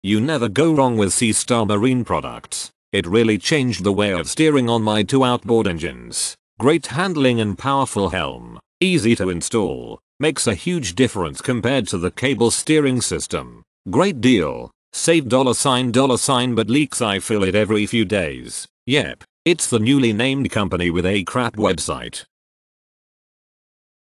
You never go wrong with SeaStar marine products. It really changed the way of steering on my 2 outboard engines. Great handling and powerful helm. Easy to install. Makes a huge difference compared to the cable steering system. Great deal. Save $, but leaks I fill it every few days. Yep. It's the newly named company with a crap website.